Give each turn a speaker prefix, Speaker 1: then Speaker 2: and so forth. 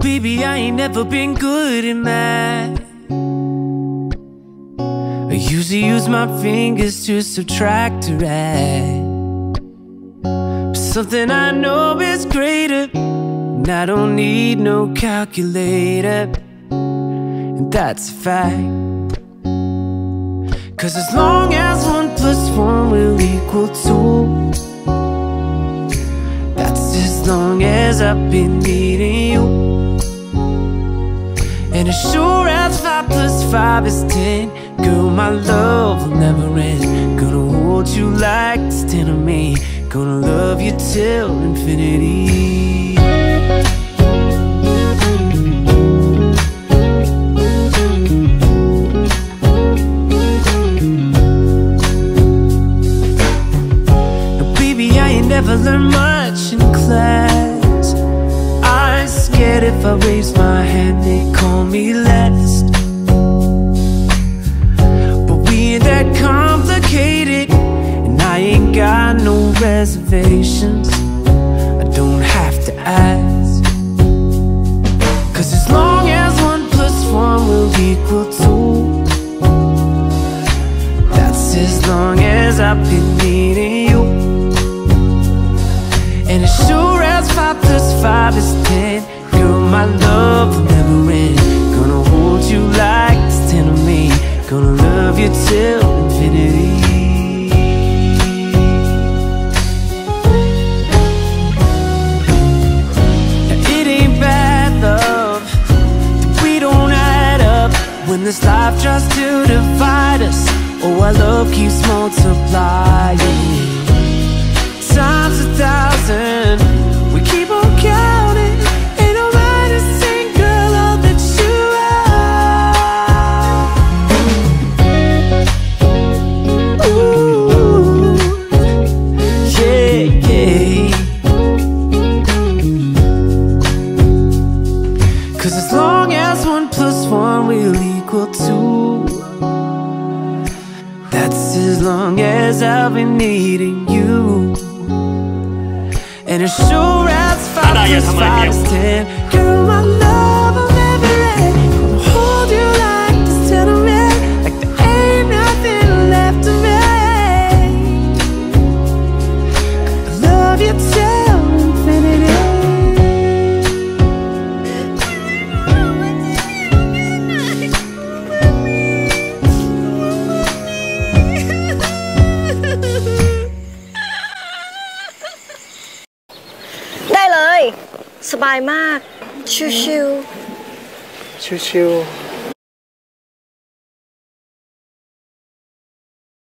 Speaker 1: Baby, I ain't never been good at math. I usually use my fingers to subtract or add, but something I know is greater, and I don't need no calculator, and that's a fact. 'Cause as long as 1 + 1 will equal 2, that's as long as I've been needing you. And as sure as 5 + 5 is 10, girl, my love will never end. Gonna hold you like there's 10 of me, gonna love you till infinity. Now baby, I ain't never learned much in class. I'm scared if I raise my hand they call me last. But we ain't that complicated, and I ain't got no reservations. I don't have to ask. 'Cause as long as 1 + 1 will equal 2, that's as long as I've been needing you. And as sure as 5 + 5 is 10, girl, my love will never end. Gonna hold you like there's 10 of me, gonna love you till infinity. Now it ain't bad, love, that we don't add up when this life tries to divide us. Oh, our love keeps multiplying times 1,000. We keep on counting, ain't nobody sing, girl, all that you are. Ooh, yeah, yeah. 'Cause as long as 1 + 1 will equal 2, that's as long as I've been needing you. And as sure as 5 + 5 is 10, girl, my love will never end. Gonna hold you like there's 10 of me, like there ain't nothing left of me. I love you till infinity.
Speaker 2: ได้เลยสบายมากชิวๆ
Speaker 3: ชิวๆ